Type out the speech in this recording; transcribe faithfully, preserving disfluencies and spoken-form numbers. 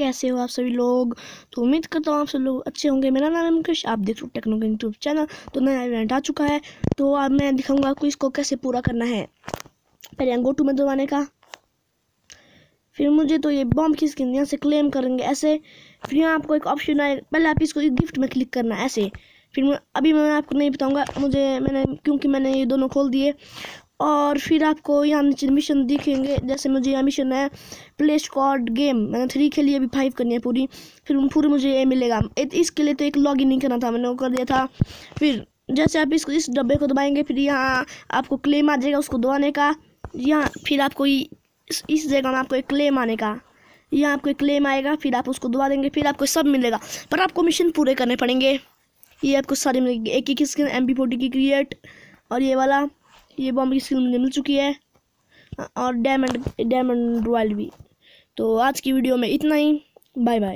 कैसे हो आप सभी लोग। तो उम्मीद करता हूँ आप सभी लोग अच्छे होंगे। मेरा नाम है मुकेश, आप देख रहे हो टेक्नो किंग यूट्यूब चैनल। तो नया इवेंट आ चुका है, तो अब मैं दिखाऊंगा आपको इसको कैसे पूरा करना है। पहले गो टू में दबाने का, फिर मुझे तो ये बॉम्ब की स्किन यहाँ से क्लेम करेंगे ऐसे। फिर यहाँ आपको एक ऑप्शन आए, पहले आप इसको गिफ्ट में क्लिक करना है ऐसे। फिर मैं अभी मैं आपको नहीं बताऊंगा, मुझे मैंने क्योंकि मैंने ये दोनों खोल दिए। और फिर आपको यहाँ नीचे मिशन दिखेंगे, जैसे मुझे यहाँ मिशन है प्ले स्क्वाड गेम, मैंने थ्री खेली, अभी फाइव करनी है पूरी। फिर पूरी मुझे ये मिलेगा। इसके लिए तो एक लॉग इन नहीं करना था, मैंने वो कर दिया था। फिर जैसे आप इसको इस डब्बे को दबाएंगे, फिर यहाँ आपको क्लेम आ जाएगा उसको दबाने का। यहाँ फिर आपको इस, इस जगह में आपको एक क्लेम आने का, यहाँ आपको एक क्लेम आएगा, फिर आप उसको दबा देंगे, फिर आपको सब मिलेगा। पर आपको मिशन पूरे करने पड़ेंगे। ये आपको सारे मिलेंगे, एक एक स्किन एम पी फोर्टी की क्रिएट, और ये वाला ये बॉम्ब की स्किन मुझे मिल चुकी है, और डायमंड डायमंड रॉयल भी। तो आज की वीडियो में इतना ही, बाय बाय।